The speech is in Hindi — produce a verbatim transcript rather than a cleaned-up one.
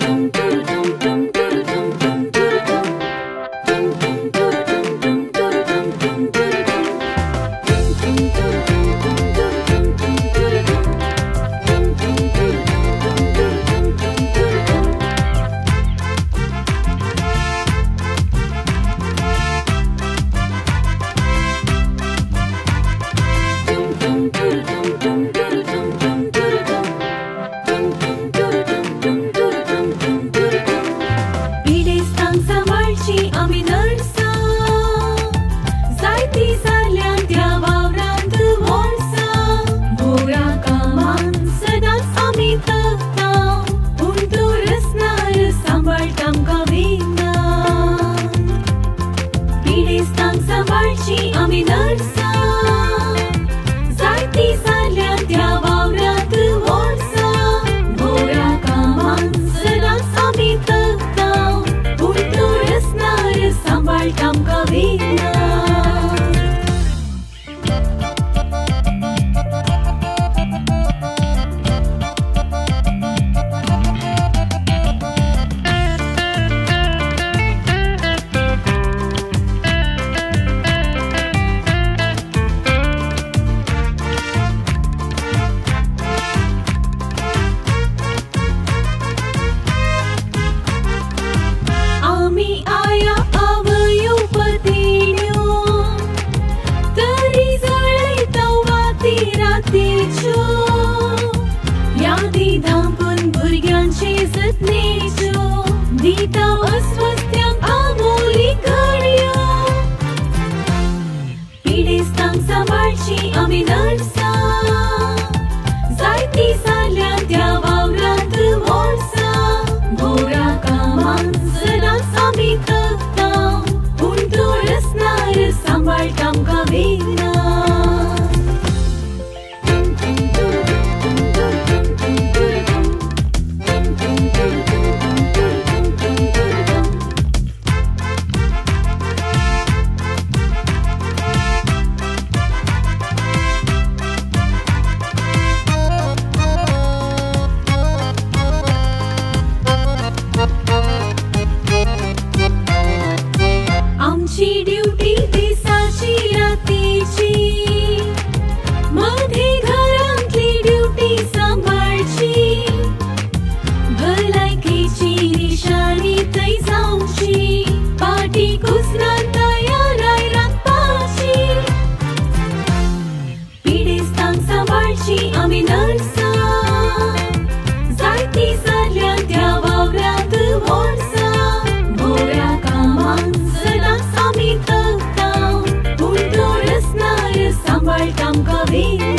Piddestank samballchim आम्ही nursam जायती सारल्या त्या वावरात वोडसा भोवऱ्या कामान सदांच आम्ही तगताव पूण तूं रसनार सांबाळट आमकां वेगना यादी धांपून भुरग्यांचे जतनेच्यो दिता अस्वस्थ्यांक आमोली घडयो पिडेस्तांक सांबाळचीं आमी nursam जायती सारल्या त्या वावरांत वोडसा भोवऱ्या कामान सदांच आमी तगताव पूण तूं रसनार सांबाळट आमकां वेगना आमची ड्युटी दिसाची रातीची मध्ये घरांतली ड्युटी सांबाळची भलायकेची निशाणी थंय जावची पाटी कुसना तयाराय राखपाची पिडेस्तांक सांबाळचीं आमी nursam जायती सारल्या त्या वावरांत वोडसा भोवऱ्या कामान सदांच आमी तगताव पूण तूं रसनार सांबाळट आमकां वेगना